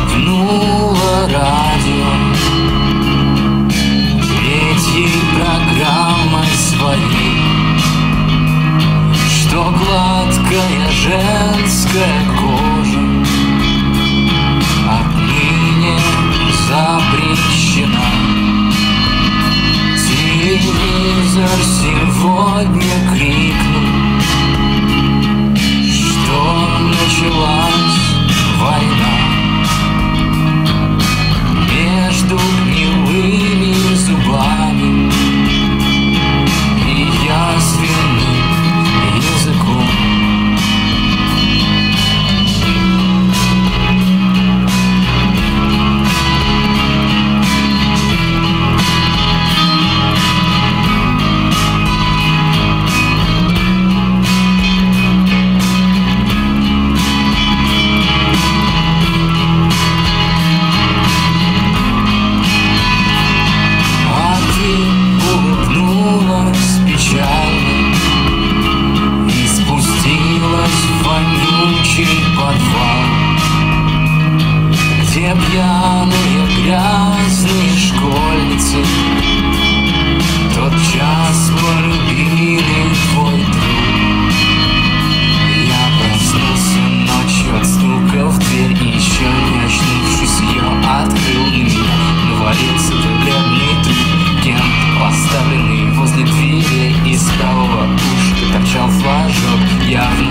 бубнуло радио, третьей программой своей, что гладкая женская кожа отныне запрещена. Телевизор сегодня крикнул, что началась война между гнилыми зубами и язвенным языком. Подвал, где пьяные грязные школьницы тот час полюбили твой труд. Я проснулся ночью от стука в дверь, и еще не очнувшись ее открыл. На меня навалился твой бледный труп, кем поставленный возле двери. Из правого ушка торчал флажок, я